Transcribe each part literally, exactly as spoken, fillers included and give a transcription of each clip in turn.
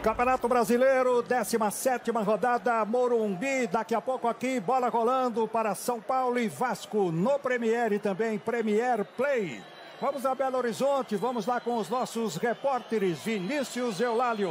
Campeonato Brasileiro, décima sétima rodada, Morumbi. Daqui a pouco aqui, bola rolando para São Paulo e Vasco no Premiere e também Premiere Play. Vamos a Belo Horizonte, vamos lá com os nossos repórteres, Vinícius Eulálio.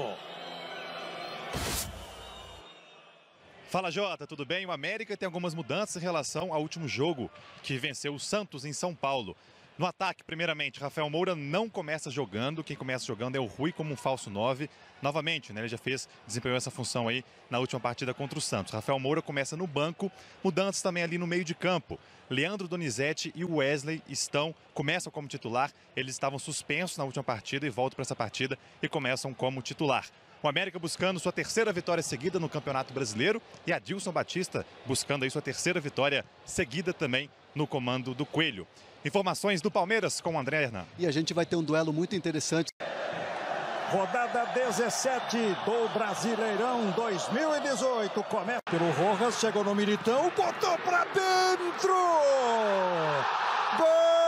Fala, Jota, tudo bem? O América tem algumas mudanças em relação ao último jogo, que venceu o Santos em São Paulo. No ataque, primeiramente, Rafael Moura não começa jogando. Quem começa jogando é o Rui como um falso nove. Novamente, né, ele já fez, desempenhou essa função aí na última partida contra o Santos. Rafael Moura começa no banco, mudanças também ali no meio de campo. Leandro Donizete e o Wesley estão, começam como titular. Eles estavam suspensos na última partida e voltam para essa partida e começam como titular. O América buscando sua terceira vitória seguida no Campeonato Brasileiro e Adilson Batista buscando aí sua terceira vitória seguida também no comando do Coelho. Informações do Palmeiras com o André Hernan. E a gente vai ter um duelo muito interessante. Rodada dezessete do Brasileirão dois mil e dezoito. Começa pelo Rojas, chegou no Militão, botou pra dentro! Gol!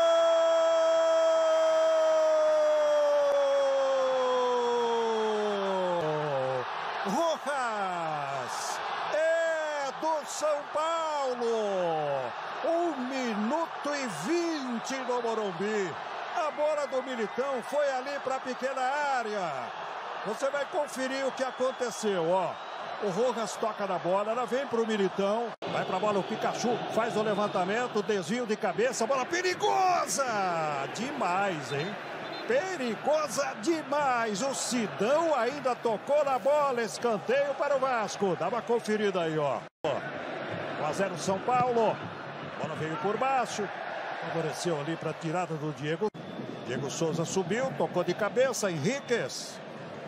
Rojas! É do São Paulo! Um minuto e vinte no Morumbi. A bola do Militão foi ali para a pequena área. Você vai conferir o que aconteceu, ó. O Rojas toca na bola, ela vem para o Militão. Vai para a bola o Pikachu, faz o levantamento, desvio de cabeça, bola perigosa! Demais, hein? Perigosa demais. O Sidão ainda tocou na bola, escanteio para o Vasco. Dá uma conferida aí, ó. um a zero São Paulo. A bola veio por baixo, favoreceu ali para a tirada do Diego. Diego Souza subiu, tocou de cabeça, Henriquez.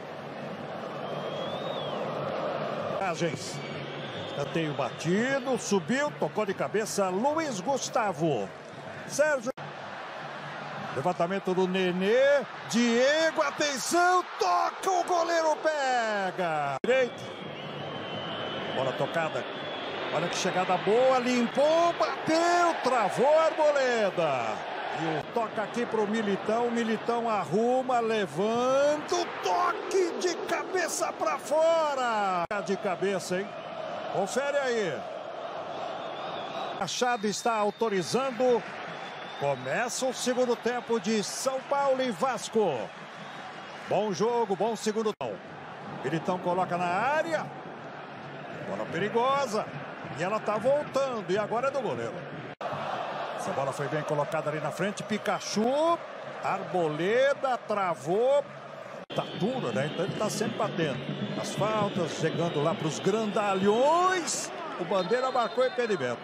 Canteio batido, subiu, tocou de cabeça, Luiz Gustavo. Sérgio. Levantamento do Nenê. Diego, atenção, toca, o goleiro pega. Direito. Bola tocada. Olha que chegada boa, limpou, bateu, travou a Arboleda. E o toca aqui para o Militão, o Militão arruma, levanta, o toque de cabeça para fora. De cabeça, hein? Confere aí. Machado está autorizando. Começa o segundo tempo de São Paulo e Vasco. Bom jogo, bom segundo tempo. Militão coloca na área. Bola perigosa. E ela tá voltando, e agora é do goleiro. Essa bola foi bem colocada ali na frente, Pikachu, Arboleda, travou. Tá duro, né? Então ele tá sempre batendo. As faltas, chegando lá pros grandalhões. O Bandeira marcou impedimento.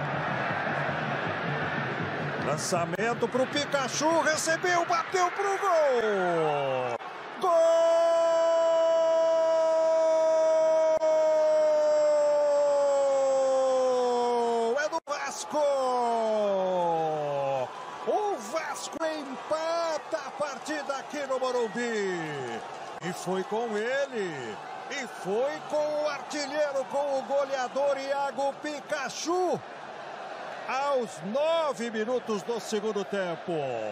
Lançamento pro Pikachu, recebeu, bateu pro gol. Gol! O Vasco empata a partida aqui no Morumbi. E foi com ele. E foi com o artilheiro, com o goleador Iago Pikachu. Aos nove minutos do segundo tempo.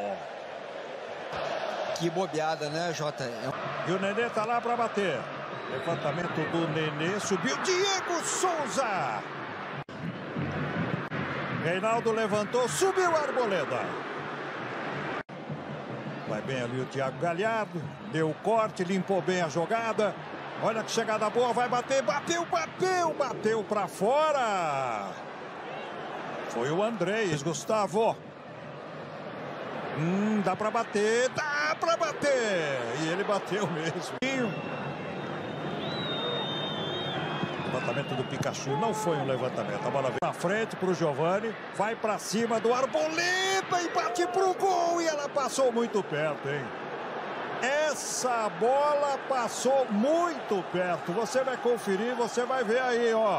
Que bobeada, né, Jota? E o Nenê tá lá para bater. Levantamento do Nenê, subiu Diego Souza. Reinaldo levantou, subiu a Arboleda. Vai bem ali o Thiago Galhardo. Deu o corte, limpou bem a jogada. Olha que chegada boa, vai bater, bateu, bateu, bateu pra fora. Foi o Andrés, Gustavo. Hum, dá pra bater, dá pra bater. E ele bateu mesmo. Levantamento do Pikachu, não foi um levantamento. A bola vem na frente pro Giovani, vai pra cima do Arboleda e bate pro gol. E ela passou muito perto, hein? Essa bola passou muito perto. Você vai conferir, você vai ver aí, ó.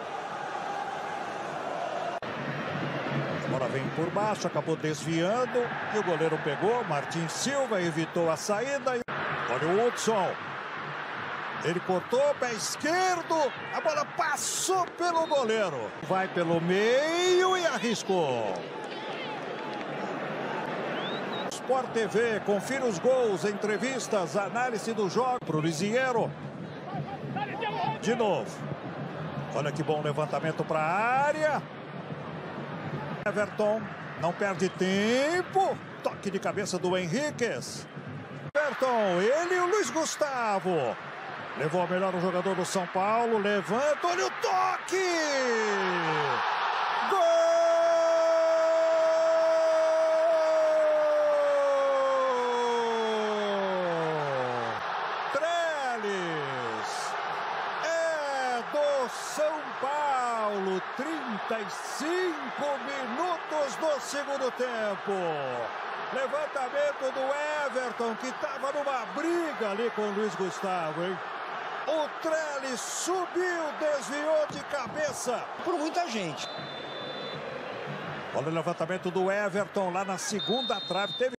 A bola vem por baixo, acabou desviando e o goleiro pegou. Martin Silva evitou a saída. Olha o Hudson. Ele cortou, pé esquerdo, a bola passou pelo goleiro. Vai pelo meio e arriscou. Sport T V, confira os gols, entrevistas, análise do jogo. Pro Lisiero, De novo. Olha que bom levantamento para a área. Everton não perde tempo. Toque de cabeça do Henriquez. Everton, ele e o Luiz Gustavo. Levou a melhor o jogador do São Paulo. Levanta, olha o toque! Gol! Trellis! É do São Paulo. trinta e cinco minutos do segundo tempo. Levantamento do Everton, que estava numa briga ali com o Luiz Gustavo, hein? O Trellis subiu, desviou de cabeça. Por muita gente. Olha o levantamento do Everton lá na segunda trave. Teve